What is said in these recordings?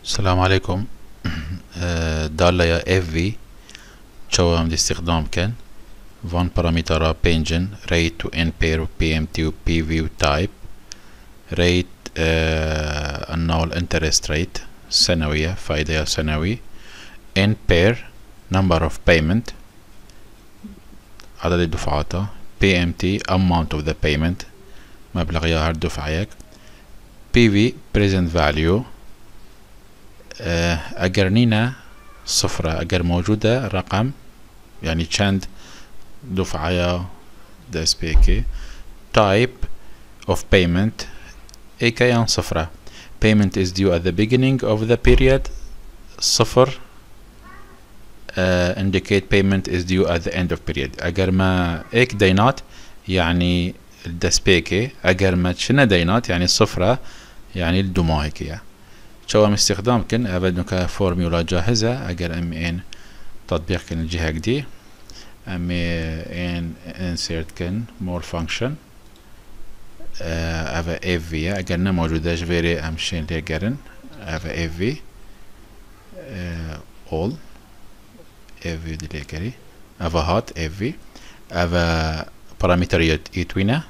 السلام عليكم. دالة يا اف في تشوام دي استخدام كان فان بارامترا بينجن ريت و ان بير و بي ام تي و بي في و تايب ريت النول انترست ريت سنوية فائدة سنوي ان بير نمبر اوف بيمنت عدد الدفعات بي ام تي amount of the payment مبلغ يا هر دفعيك بي في present value اگر نينا صفرة اگر موجودة رقم يعني چند دفعة دست بيكي type of payment ايكا يعني صفرة payment is due at the beginning of the period صفر indicate payment is due at the end of period اگر ما ايك دينات يعني دست بيكي اگر ما تشنا دينات يعني صفرة يعني الدماغيكية شو استخدام كن أبدو كفورمولا جاهزة أجر أم إن تطبيق كن الجهة دي أم إن insert كن more function أفا اف في أجرنا موجودة جفيري أمشين ليجرن أفا اف في all اف في دي ليجري أفا هات اف في أفا بارامتريات إتوينا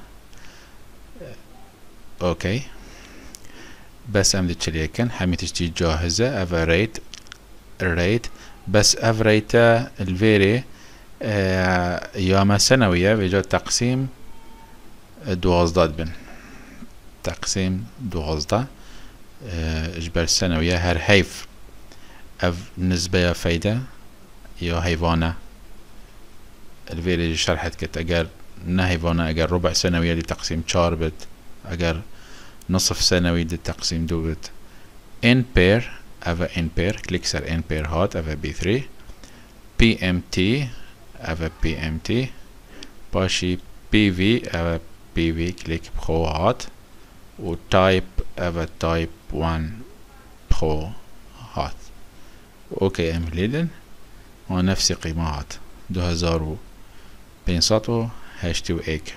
أوكي بس ام دي حميتشتي جاهزة افا ريت بس اف ريتا الفيري ياما سنوية بيجا تقسيم دوازداد بن تقسيم دوازدة اجبر سنوية هر هيف اف نسبة فايدة يا هيفانا الفيري شرحت كت اگر نه هيفانا اگر ربع سنوية دي تقسيم 4 بت اگر نصف سنوي دي تقسيم دوبت ان بير افا ان بير كليك سر ان بير هات افا بي 3 بي ام تي افا بي ام تي باشي بي في افا بي في كليك بخو هات و تايب افا تايب 1 بخو هات اوكي ام ليدن ونفس قيمات 2581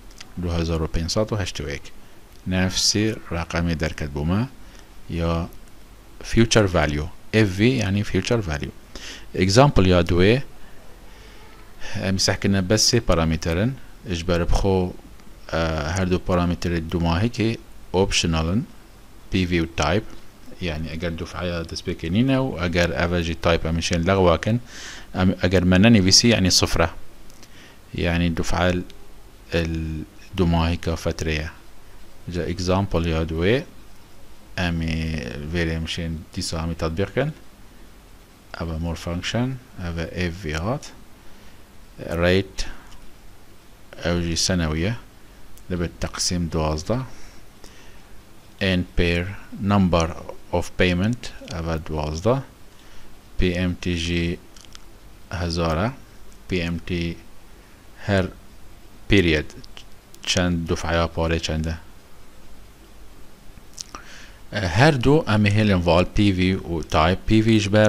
2581 نفس رقم دركت بوما يا future value FV يعني future value example يا دوي مسح كنا بس بارامترن اجبر بخو هردو بارامتر دوما هيك optional PV و type يعني اگر دفعة دسبيكينينا و اگر افاجي type امشين لغواكن اگر منني في سي يعني صفرة يعني دفعة الدوما هيك فترية جا example يا دوي امي فيري مشين ديسو امي تطبيق كن ابا more function ابا اف في هات rate اوجي سنوية لبت تقسيم 12 n per number of payment ابا 12 بي ام تي جي هزارة بي ام تي هر period چند دفعه پاره چنده هر دو امی هیلن وال پی وی و تایپ پی وی جبر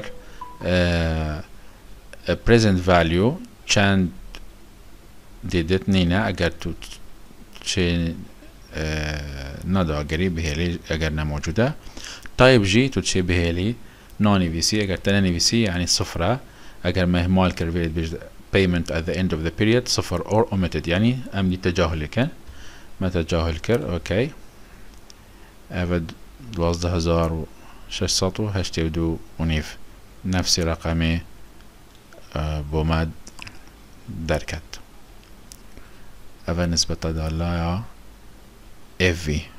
present value چند دیدت نینه اگر تو چه نداگری بهلی اگر نموجوده تایپ جی تو چه بهلی نانی وی سی اگر تنانی وی سی يعني صفرة اگر مهمال كرفيت بيجد payment at the end of the period صفر or omitted يعني ام دي تجاهل كان ما تجاهل كر اوكي افد 12682 ونيف نفس رقمي بوماد دركت افا نسبة دالة اف في